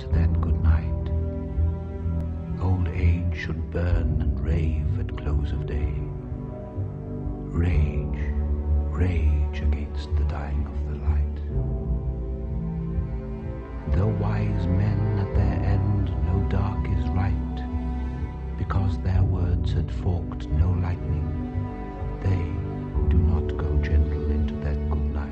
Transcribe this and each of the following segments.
into that good night. Old age should burn and rave at close of day. Rage, rage against the dying of the light. Though wise men at their end know dark is right, because their words had forked no lightning, they do not go gentle into that good night.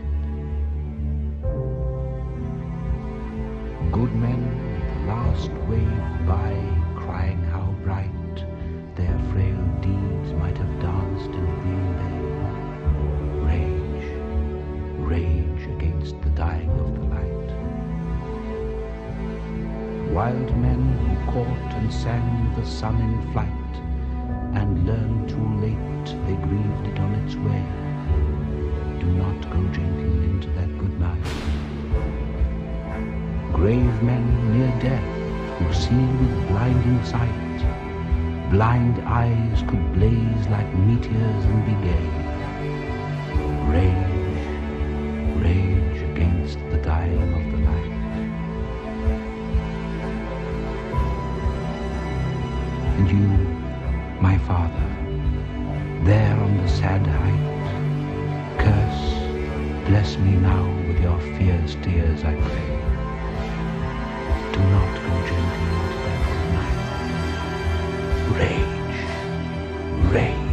Good men, the last wave by, crying how bright their frail deeds might have danced in green bay. Rage, rage against the dying of the light. Wild men who caught and sang the sun in flight, and learned too late they grieved it on its way, do not go gentle into that good night. Grave men near death who see with blinding sight, blind eyes could blaze like meteors and be gay. Rage, rage against the dying of the light. And you, my father, there on the sad height, curse, bless me now with your fierce tears, I pray. Do not go gently into that night. Rage, rage.